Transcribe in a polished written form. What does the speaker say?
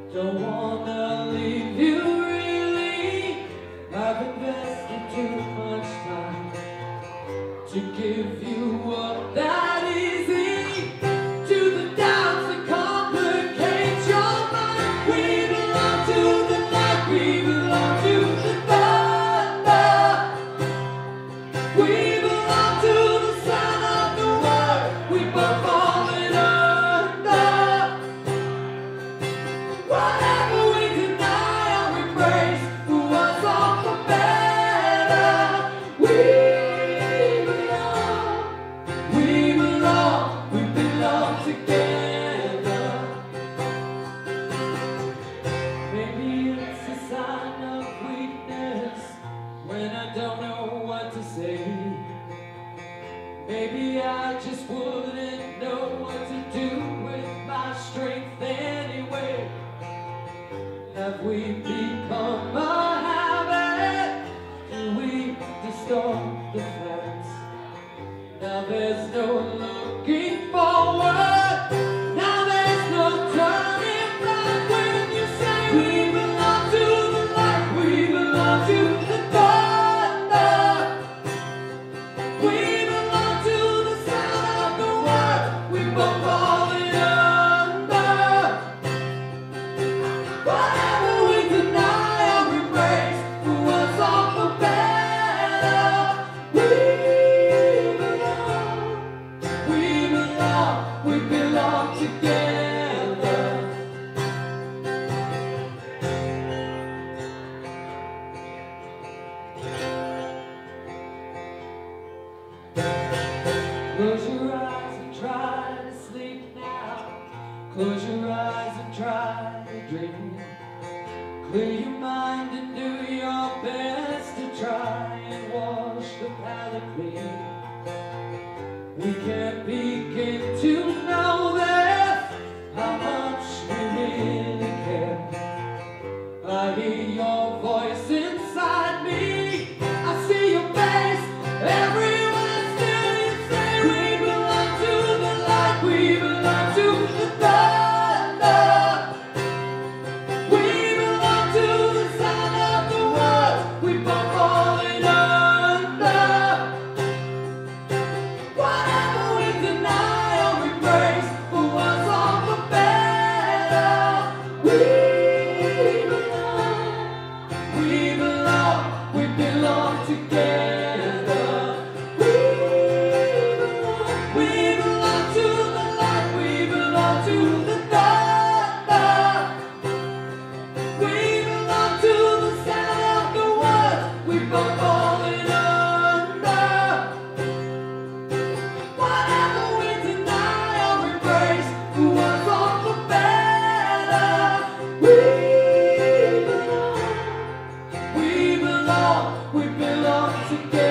Don't wanna leave you really. I've invested too much time to give you what that easy. To the doubts that complicate your mind. We belong to the light, we belong to the thunder. We belong to the sound of the word. We both falling under. Whatever we deny or embrace, what's all for better. We belong together. Maybe it's a sign of weakness when I don't know what to say. Maybe I just wouldn't know what to do with my strength anyway. Have we become a habit? Do we distort the facts? Now there's no looking forward. Now there's no turning back. When you say we belong to the light, we belong to the thunder. We belong to the sound of the words. We both falling under. Whatever we deny or embrace, what's all for better. We belong together. Close your eyes and try to sleep now. Close your eyes and try to dream. Clear your mind and do your best to try and wash the palate clean. We can't begin to know this, how much we really care. I hear your voice inside me. I see your face everywhere still. You say we belong to the light, we belong to the thunder. We belong to the sound of the words. We both falling under. Whatever we deny or embrace, what's all for better. We belong together. We belong to the light, we belong to the thunder. We belong to the sound of the words. We both falling under. Whatever we deny or embrace, what's all for better. We belong together.